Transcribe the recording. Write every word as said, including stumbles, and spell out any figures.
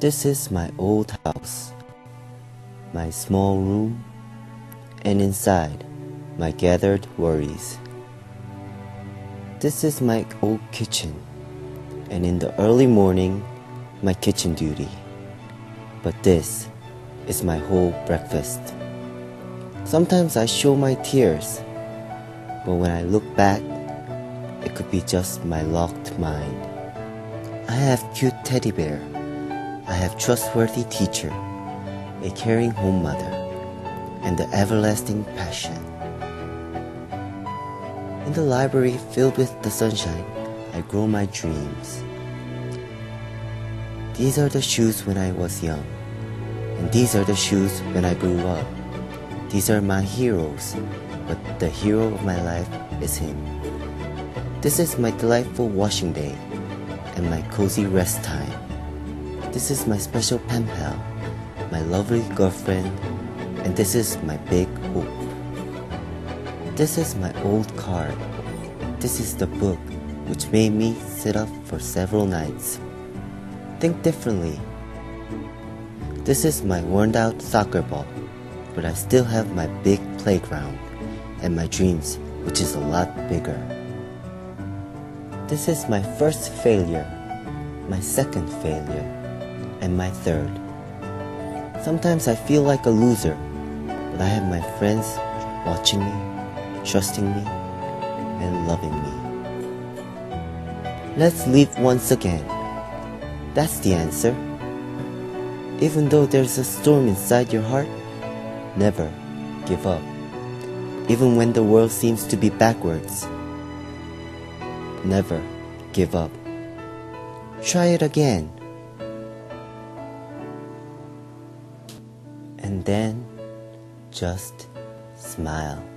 This is my old house, my small room, and inside, my gathered worries. This is my old kitchen, and in the early morning, my kitchen duty. But this is my whole breakfast. Sometimes I show my tears, but when I look back, it could be just my locked mind. I have cute teddy bear. I have trustworthy teacher, a caring home mother, and the everlasting passion. In the library filled with the sunshine, I grow my dreams. These are the shoes when I was young, and these are the shoes when I grew up. These are my heroes, but the hero of my life is him. This is my delightful washing day and my cozy rest time. This is my special pen pal, my lovely girlfriend, and this is my big hope. This is my old card. This is the book which made me sit up for several nights. Think differently. This is my worn out soccer ball, but I still have my big playground and my dreams, which is a lot bigger. This is my first failure, my second failure, and my third. Sometimes I feel like a loser, but I have my friends watching me, trusting me, and loving me. Let's live once again. That's the answer. Even though there's a storm inside your heart, never give up. Even when the world seems to be backwards, never give up. Try it again. And then just smile.